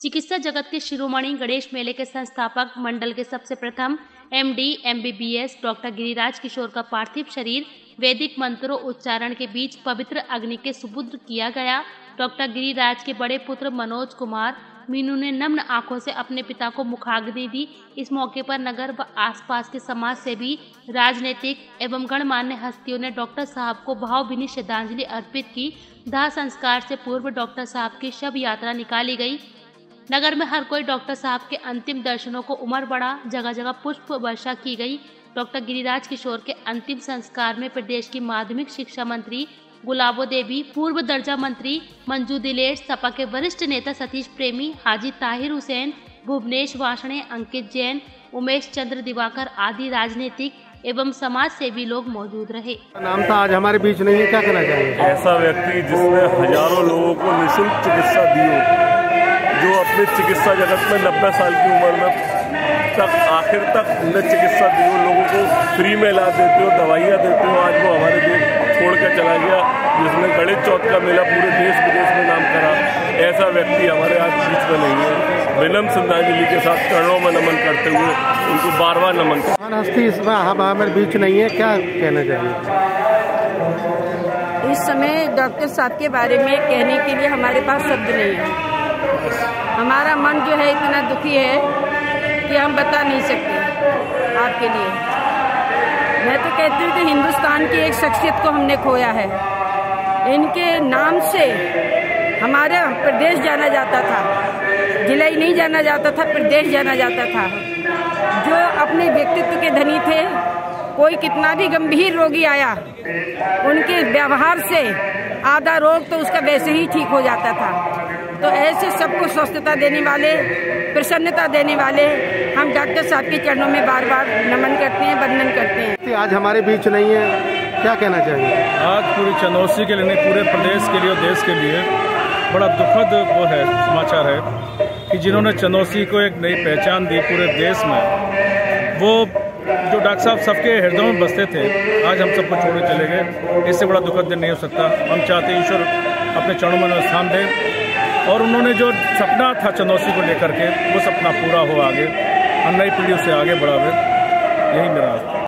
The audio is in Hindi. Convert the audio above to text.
चिकित्सा जगत के शिरोमणि गणेश मेले के संस्थापक मंडल के सबसे प्रथम MD MBBS doctor Giriraj Kishore का पार्थिव शरीर वैदिक मंत्रों उच्चारण के बीच पवित्र अग्नि के सुपुर्द किया गया। डॉक्टर गिरिराज के बड़े पुत्र मनोज कुमार मीनू ने नम्र आंखों से अपने पिता को मुखाग्नि दी। इस मौके पर नगर व आसपास के समाज सेवी, राजनीतिक एवं गणमान्य हस्तियों ने डॉक्टर साहब को भावभीनी श्रद्धांजलि अर्पित की। दाह संस्कार से पूर्व डॉक्टर साहब की शव यात्रा निकाली गई। नगर में हर कोई डॉक्टर साहब के अंतिम दर्शनों को उमड़ पड़ा। जगह जगह पुष्प वर्षा की गई। डॉक्टर गिरिराज किशोर के अंतिम संस्कार में प्रदेश की माध्यमिक शिक्षा मंत्री गुलाबो देवी, पूर्व दर्जा मंत्री मंजू दिलेर, सपा के वरिष्ठ नेता सतीश प्रेमी, हाजी ताहिर हुसैन, भुवनेश वाषणे, अंकित जैन, उमेश चंद्र दिवाकर आदि राजनीतिक एवं समाज सेवी लोग मौजूद रहे। नाम था आज हमारे बीच नहीं है, क्या कहना चाहेंगे? ऐसा व्यक्ति जिसने हजारों लोगों को निःशुल्क चिकित्सा दी हो, जो अपनी चिकित्सा जगत में 90 साल की उम्र में तक आखिर तक उन्हें चिकित्सा दी हो, लोगों को फ्री में इलाज देते हो, दवाइयाँ देते हो। आज वो हमारे देश छोड़ कर चला गया, जिसने गणेश चौथ का मेला पूरे देश विदेश में नाम करा। ऐसा व्यक्ति हमारे आज बीच में नहीं है। विनम्र श्रद्धांजलि के साथ चरणों में नमन करते हुए उनको बार-बार नमन करते। हस्ती इस बार हमारे बीच नहीं है, क्या कहना चाहिए? इस समय डॉक्टर साहब के बारे में कहने के लिए हमारे पास शब्द नहीं है। हमारा मन जो है इतना दुखी है कि हम बता नहीं सकते आपके लिए। मैं तो कहती हूँ कि हिंदुस्तान की एक शख्सियत को हमने खोया है। इनके नाम से हमारे प्रदेश जाना जाता था, जिला ही नहीं जाना जाता था, प्रदेश जाना जाता था। जो अपने व्यक्तित्व के धनी थे, कोई कितना भी गंभीर रोगी आया, उनके व्यवहार से आधा रोग तो उसका वैसे ही ठीक हो जाता था। तो ऐसे सबको स्वस्थता देने वाले, प्रसन्नता देने वाले हम डॉक्टर साहब के चरणों में बार बार नमन करते हैं, वंदन करते हैं। आज हमारे बीच नहीं है, क्या कहना चाहिए? आज पूरी चंदौसी के लिए नहीं, पूरे प्रदेश के लिए और देश के लिए बड़ा दुखद वो है समाचार है कि जिन्होंने चंदौसी को एक नई पहचान दी पूरे देश में, वो जो डॉक्टर साहब सबके हृदयों में बसते थे, आज हम सबको छोड़ के चले गए। इससे बड़ा दुखद दिन नहीं हो सकता। हम चाहते हैं ईश्वर अपने चरणों में स्थान दे और उन्होंने जो सपना था चंदौसी को लेकर के, वो सपना पूरा हो आगे और नई पीढ़ी से आगे बढ़ावे। यही मेरा